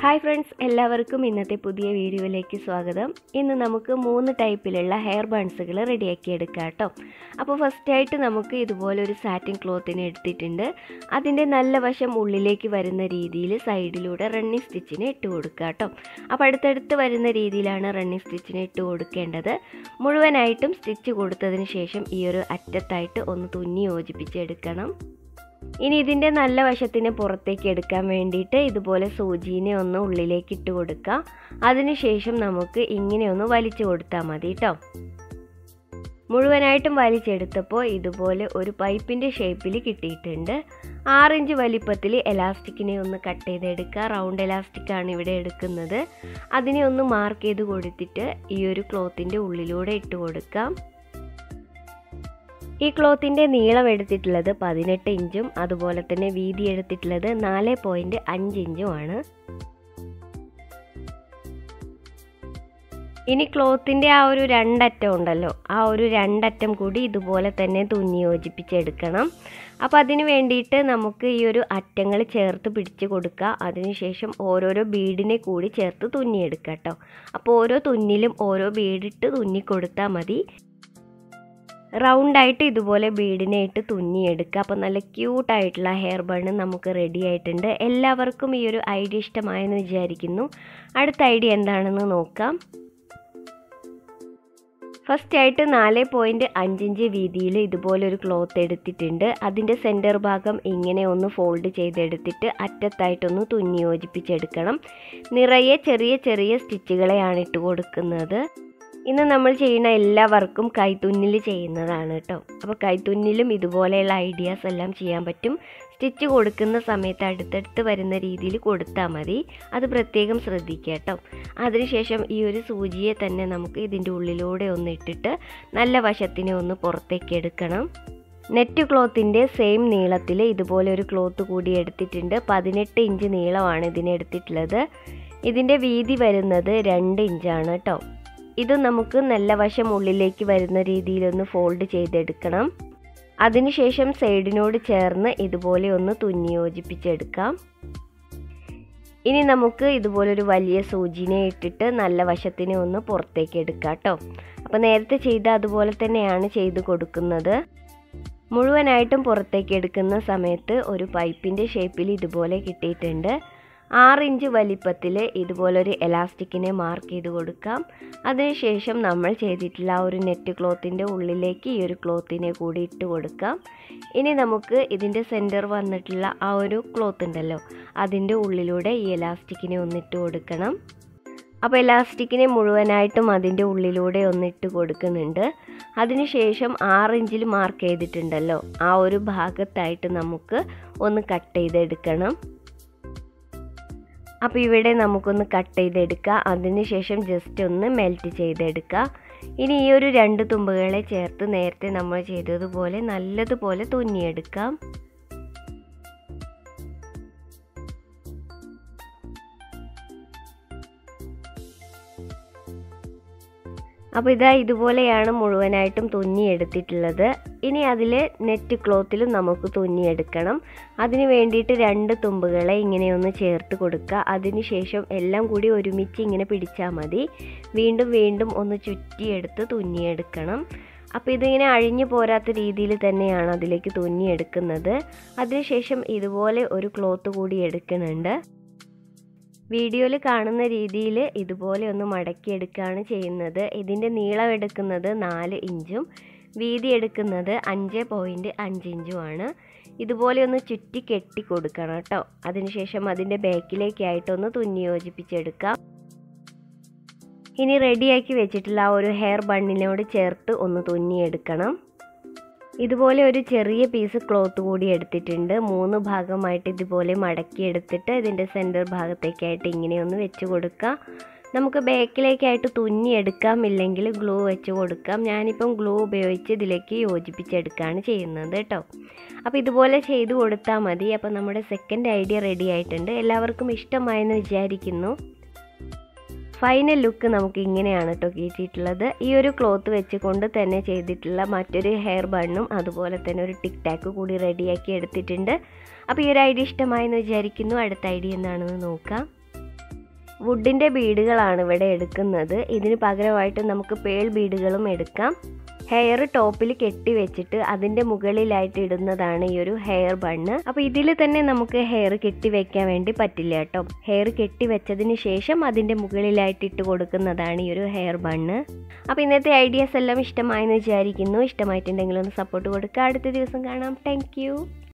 Hi friends, എല്ലാവർക്കും ഇന്നത്തെ പുതിയ വീഡിയോയിലേക്ക് സ്വാഗതം. ഇന്ന് നമുക്ക് 3 ടൈപ്പിലുള്ള ഹെയർ ബൺസുകൾ റെഡിയാക്കി എടുക്കാം കേട്ടോ. അപ്പോൾ ഫസ്റ്റായിട്ട് നമുക്ക് ഇതുപോലെ ഒരു സാറ്റിൻ ക്ലോത്തിനെ എടുത്തിട്ടുണ്ട്. അതിൻ്റെ നല്ല വശം ഉള്ളിലേക്ക് വരുന്ന രീതിയിൽ സൈഡിലൂടെ റണ്ണിങ് സ്റ്റിച്ചിന് ഇട്ട് കൊടുക്കുക കേട്ടോ. അപ്പോൾ അടുത്തടുത്ത് വരുന്ന രീതിയിലാണ് റണ്ണിങ് സ്റ്റിച്ചിന് ഇട്ട് കൊടുക്കേണ്ടത്. മുഴുവനായിട്ടും സ്റ്റിച്ച് കൊടുത്തതിന് ശേഷം ഈ ഒരു അറ്റത്തായിട്ട് ഒന്ന് തുന്നി യോജിപ്പിച്ചെടുക്കണം. ഇനി ഇതിൻ്റെ നല്ല വശത്തിനെ പുറത്തേക്ക് എടുക്കാൻ വേണ്ടിയിട്ട് ഇതുപോലെ സൂചീനെ ഒന്ന് ഉള്ളിലേക്ക് ഇട്ട് കൊടുക്കുക. അതിനുശേഷം നമുക്ക് ഇങ്ങനെ ഒന്ന് വലിച്ചു കൊടുത്താൽ മതി കേട്ടോ. മുഴുവനായിട്ടും വലിച്ചെടുത്തപ്പോൾ ഇതുപോലെ ഒരു പൈപ്പിൻ്റെ ഷേപ്പിൽ കിട്ടിയിട്ടുണ്ട്. 6 ഇഞ്ച് വലിപ്പത്തിൽ എലാസ്റ്റിക്കിനെ ഒന്ന് കട്ട് ചെയ്തെടുക്കുക. റൗണ്ട് എലാസ്റ്റിക്കാണ് ഇവിടെ എടുക്കുന്നത്. അതിനെ ഒന്ന് മാർക്ക് ചെയ്ത് കൊടുത്തിട്ട് ഈ ഒരു ക്ലോത്തിൻ്റെ ഉള്ളിലൂടെ ഇട്ട് കൊടുക്കാം. ഈ ക്ലോത്തിൻ്റെ നീളം എടുത്തിട്ടുള്ളത് 18 ഇഞ്ചും അതുപോലെ തന്നെ വീതി എടുത്തിട്ടുള്ളത് 4.5 ഇഞ്ചുമാണ്. ഇനി ക്ലോത്തിൻ്റെ ആ ഒരു 2 അറ്റം ഉണ്ടല്ലോ, ആ ഒരു 2 അറ്റം കൂടി ഇതുപോലെ തന്നെ തുന്നി യോജിപ്പിച്ചെടുക്കണം. അപ്പോൾ അതിന് വേണ്ടിയിട്ട് നമുക്ക് ഈ ഒരു അറ്റങ്ങൾ ചേർത്ത് പിടിച്ച് കൊടുക്കുക. അതിനുശേഷം ഓരോരോ ബീഡിനെ കൂടി ചേർത്ത് തുന്നിയെടുക്കുക കേട്ടോ. അപ്പോൾ ഓരോ തുന്നിലും ഓരോ ബീഡിട്ട് തുന്നി കൊടുത്താൽ മതി. റൗണ്ടായിട്ട് ഇതുപോലെ ബീഡിനെ ഇട്ട് തുന്നിയെടുക്കുക. അപ്പോൾ നല്ല ക്യൂട്ടായിട്ടുള്ള ഹെയർ ബണ്ണ് നമുക്ക് റെഡി ആയിട്ടുണ്ട്. എല്ലാവർക്കും ഈ ഒരു ഐഡിയ ഇഷ്ടമായെന്ന് വിചാരിക്കുന്നു. അടുത്ത ഐഡിയ എന്താണെന്ന് നോക്കാം. ഫസ്റ്റായിട്ട് 4.5 ഇഞ്ച് വീതിയിൽ ഇതുപോലൊരു ക്ലോത്ത് എടുത്തിട്ടുണ്ട്. അതിൻ്റെ സെൻറ്റർ ഭാഗം ഇങ്ങനെ ഒന്ന് ഫോൾഡ് ചെയ്തെടുത്തിട്ട് അറ്റത്തായിട്ടൊന്ന് തുന്നി യോജിപ്പിച്ചെടുക്കണം. നിറയെ ചെറിയ ചെറിയ സ്റ്റിച്ചുകളെയാണ് ഇട്ട് കൊടുക്കുന്നത്. ഇന്ന് നമ്മൾ ചെയ്യുന്ന എല്ലാ വർക്കും കൈത്തുന്നിൽ ചെയ്യുന്നതാണ് കേട്ടോ. അപ്പോൾ കൈത്തുന്നിലും ഇതുപോലെയുള്ള ഐഡിയാസ് എല്ലാം ചെയ്യാൻ പറ്റും. സ്റ്റിച്ച് കൊടുക്കുന്ന സമയത്ത് അടുത്തടുത്ത് വരുന്ന രീതിയിൽ കൊടുത്താൽ മതി. അത് പ്രത്യേകം ശ്രദ്ധിക്കുക കേട്ടോ. അതിനുശേഷം ഈ ഒരു സൂചിയെ തന്നെ നമുക്ക് ഇതിൻ്റെ ഉള്ളിലൂടെ ഒന്ന് ഇട്ടിട്ട് നല്ല വശത്തിനെ ഒന്ന് പുറത്തേക്ക് എടുക്കണം. നെറ്റ് ക്ലോത്തിൻ്റെ സെയിം നീളത്തിൽ ഇതുപോലെ ഒരു ക്ലോത്ത് കൂടി എടുത്തിട്ടുണ്ട്. 18 ഇഞ്ച് നീളമാണ് ഇതിനെടുത്തിട്ടുള്ളത്. ഇതിൻ്റെ വീതി വരുന്നത് 2 ഇഞ്ചാണ് കേട്ടോ. ഇത് നമുക്ക് നല്ല വശം ഉള്ളിലേക്ക് വരുന്ന രീതിയിലൊന്ന് ഫോൾഡ് ചെയ്തെടുക്കണം. അതിനുശേഷം സൈഡിനോട് ചേർന്ന് ഇതുപോലെ ഒന്ന് തുന്നി യോജിപ്പിച്ചെടുക്കാം. ഇനി നമുക്ക് ഇതുപോലൊരു വലിയ സൂചിനെ ഇട്ടിട്ട് നല്ല വശത്തിനെ ഒന്ന് പുറത്തേക്ക് എടുക്കാം കേട്ടോ. അപ്പോൾ നേരത്തെ ചെയ്ത അതുപോലെ തന്നെയാണ് ചെയ്ത് കൊടുക്കുന്നത്. മുഴുവനായിട്ടും പുറത്തേക്ക് എടുക്കുന്ന സമയത്ത് ഒരു പൈപ്പിൻ്റെ ഷേപ്പിൽ ഇതുപോലെ കിട്ടിയിട്ടുണ്ട്. 6 ഇഞ്ച് വലിപ്പത്തിൽ ഇതുപോലൊരു എലാസ്റ്റിക്കിനെ മാർക്ക് ചെയ്ത് കൊടുക്കാം. അതിനുശേഷം നമ്മൾ ചെയ്തിട്ടുള്ള ആ ഒരു നെറ്റ് ക്ലോത്തിൻ്റെ ഉള്ളിലേക്ക് ഈ ഒരു ക്ലോത്തിനെ കൂടി ഇട്ട് കൊടുക്കാം. ഇനി നമുക്ക് ഇതിൻ്റെ സെൻറ്റർ വന്നിട്ടുള്ള ആ ഒരു ക്ലോത്ത് ഉണ്ടല്ലോ, അതിൻ്റെ ഉള്ളിലൂടെ ഈ എലാസ്റ്റിക്കിനെ ഒന്നിട്ട് കൊടുക്കണം. അപ്പോൾ എലാസ്റ്റിക്കിനെ മുഴുവനായിട്ടും അതിൻ്റെ ഉള്ളിലൂടെ ഒന്നിട്ട് കൊടുക്കുന്നുണ്ട്. അതിനുശേഷം 6 ഇഞ്ചിൽ മാർക്ക് ചെയ്തിട്ടുണ്ടല്ലോ, ആ ഒരു ഭാഗത്തായിട്ട് നമുക്ക് ഒന്ന് കട്ട് ചെയ്തെടുക്കണം. അപ്പോൾ ഇവിടെ നമുക്കൊന്ന് കട്ട് ചെയ്തെടുക്കുക. അതിനുശേഷം ജസ്റ്റ് ഒന്ന് മെൽറ്റ് ചെയ്തെടുക്കുക. ഇനി ഈ ഒരു 2 തുമ്പുകളെ ചേർത്ത് നേരത്തെ നമ്മൾ ചെയ്തതുപോലെ നല്ലതുപോലെ തുന്നിയെടുക്കാം. അപ്പോൾ ഇതാ ഇതുപോലെയാണ് മുഴുവനായിട്ടും തുന്നിയെടുത്തിട്ടുള്ളത്. ഇനി അതിൽ നെറ്റ് ക്ലോത്തിലും നമുക്ക് തുന്നിയെടുക്കണം. അതിന് വേണ്ടിയിട്ട് 2 തുമ്പുകളെ ഇങ്ങനെയൊന്ന് ചേർത്ത് കൊടുക്കുക. അതിനുശേഷം എല്ലാം കൂടി ഒരുമിച്ച് ഇങ്ങനെ പിടിച്ചാൽ മതി. വീണ്ടും വീണ്ടും ഒന്ന് ചുറ്റിയെടുത്ത് തുന്നിയെടുക്കണം. അപ്പോൾ ഇതിങ്ങനെ അഴിഞ്ഞു പോരാത്ത രീതിയിൽ തന്നെയാണ് അതിലേക്ക് തുന്നിയെടുക്കുന്നത്. അതിനുശേഷം ഇതുപോലെ ഒരു ക്ലോത്ത് കൂടി എടുക്കുന്നുണ്ട്. വീഡിയോയിൽ കാണുന്ന രീതിയിൽ ഇതുപോലെ ഒന്ന് മടക്കിയെടുക്കുകയാണ് ചെയ്യുന്നത്. ഇതിൻ്റെ നീളം എടുക്കുന്നത് 4 ഇഞ്ചും വീതി എടുക്കുന്നത് 5.5 ഇഞ്ചുമാണ്. ഇതുപോലെ ഒന്ന് ചുറ്റി കെട്ടി കൊടുക്കണം കേട്ടോ. അതിനുശേഷം അതിൻ്റെ ബാക്കിലേക്കായിട്ടൊന്ന് തുന്നി യോജിപ്പിച്ചെടുക്കാം. ഇനി റെഡിയാക്കി വെച്ചിട്ടുള്ള ആ ഒരു ഹെയർ ബണ്ണിനോട് ചേർത്ത് ഒന്ന് തുന്നിയെടുക്കണം. ഇതുപോലെ ഒരു ചെറിയ പീസ് ക്ലോത്ത് കൂടി എടുത്തിട്ടുണ്ട്. 3 ഭാഗമായിട്ട് ഇതുപോലെ മടക്കിയെടുത്തിട്ട് ഇതിൻ്റെ സെൻറ്റർ ഭാഗത്തേക്കായിട്ട് ഇങ്ങനെയൊന്ന് വെച്ച് കൊടുക്കുക. നമുക്ക് ബാക്കിലേക്കായിട്ട് തുന്നിയെടുക്കാം, ഇല്ലെങ്കിൽ ഗ്ലൂ വെച്ച് കൊടുക്കാം. ഞാനിപ്പം ഗ്ലൂ ഉപയോഗിച്ച് ഇതിലേക്ക് യോജിപ്പിച്ചെടുക്കുകയാണ് ചെയ്യുന്നത് കേട്ടോ. അപ്പോൾ ഇതുപോലെ ചെയ്ത് കൊടുത്താൽ മതി. അപ്പോൾ നമ്മുടെ സെക്കൻഡ് ഐഡിയ റെഡി ആയിട്ടുണ്ട്. എല്ലാവർക്കും ഇഷ്ടമായെന്ന് വിചാരിക്കുന്നു. ഫൈനൽ ലുക്ക് നമുക്ക് ഇങ്ങനെയാണ് കേട്ടോ കിട്ടിയിട്ടുള്ളത്. ഈ ഒരു ക്ലോത്ത് വെച്ചുകൊണ്ട് തന്നെ ചെയ്തിട്ടുള്ള മറ്റൊരു ഹെയർ ബണ്ണും അതുപോലെ തന്നെ ഒരു ടിക് ടാക്ക് കൂടി റെഡിയാക്കി എടുത്തിട്ടുണ്ട്. അപ്പോൾ ഈ ഒരു ഐഡിയ ഇഷ്ടമായെന്ന് വിചാരിക്കുന്നു. അടുത്ത ഐഡിയ എന്താണെന്ന് നോക്കാം. വുഡിൻ്റെ ബീഡുകളാണ് ഇവിടെ എടുക്കുന്നത്. ഇതിന് പകരമായിട്ട് നമുക്ക് പേൾ ബീഡുകളും എടുക്കാം. ഹെയർ ടോപ്പിൽ കെട്ടി വെച്ചിട്ട് അതിൻ്റെ മുകളിലായിട്ട് ഇടുന്നതാണ് ഈ ഒരു ഹെയർ ബണ്ണ്. അപ്പോൾ ഇതിൽ തന്നെ നമുക്ക് ഹെയർ കെട്ടി വെക്കാൻ വേണ്ടി പറ്റില്ല കേട്ടോ. ഹെയർ കെട്ടി വെച്ചതിന് ശേഷം അതിൻ്റെ മുകളിലായിട്ട് ഇട്ട് കൊടുക്കുന്നതാണ് ഈ ഒരു ഹെയർ ബണ്ണ്. അപ്പോൾ ഇന്നത്തെ ഐഡിയാസ് എല്ലാം ഇഷ്ടമായെന്ന് വിചാരിക്കുന്നു. ഇഷ്ടമായിട്ടുണ്ടെങ്കിൽ ഒന്ന് സപ്പോർട്ട് കൊടുക്കുക. അടുത്ത ദിവസം കാണാം. താങ്ക്